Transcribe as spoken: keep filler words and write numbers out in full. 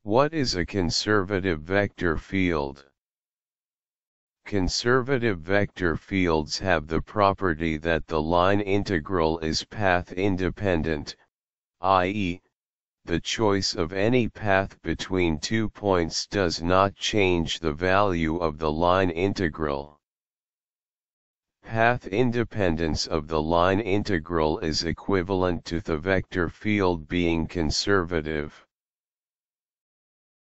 What is a conservative vector field? Conservative vector fields have the property that the line integral is path independent, that is, the choice of any path between two points does not change the value of the line integral. Path independence of the line integral is equivalent to the vector field being conservative.